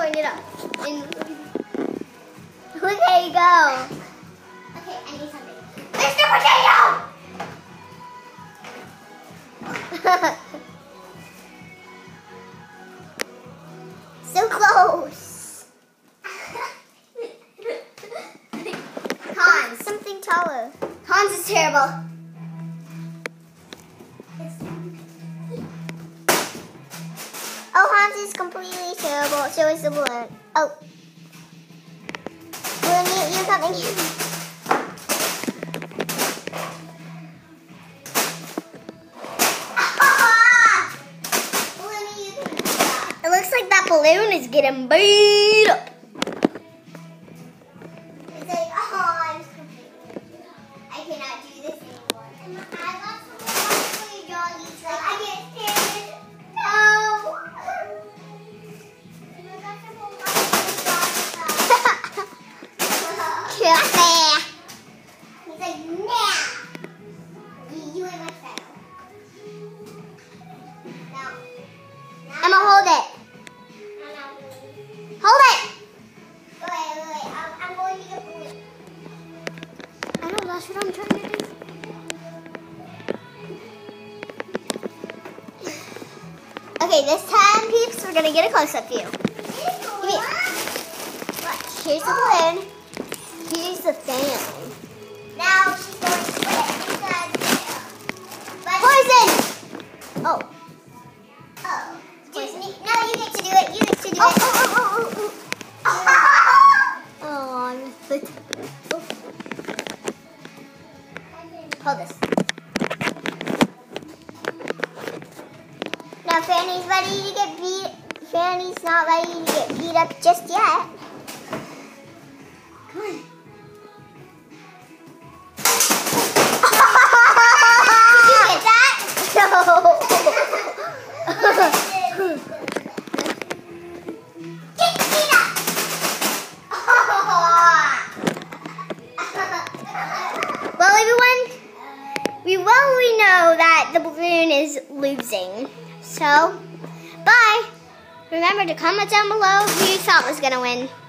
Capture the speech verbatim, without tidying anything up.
throwing it up. And look, there you go. Okay, I need something. Mister Potato! So close. Hans. Something taller. Hans is terrible. Oh, Hans is completely terrible. So is the balloon. Oh. Balloon, you, you're coming. It looks like that balloon is getting beat up. It's like, oh, I'm completely, I cannot do this anymore. And I got some more for your doggies. Like, I get scared. No. And I got some more for your doggies. He's like, nah. You ain't my friend. Now, now Emma, hold it. Hold it. Wait, wait, wait. I'm, I'm going to get balloon. I know, that's what I'm trying to do. Okay, this time, peeps, we're going to get a close-up view. Here. Here's the balloon. Here's the fan. Now she's going to put it inside there. But Poison! Oh. Oh. Just need, no, you get to do it. You get to do Oh, it. oh, oh, oh, oh, oh. Oh, I missed it. Oh. Hold this. Now Fanny's ready to get beat. Fanny's not ready to get beat up just yet. Come on. Did you get that? No. Get beat up. Well, everyone, we well we know that the balloon is losing. So, bye. Remember to comment down below who you thought was going to win.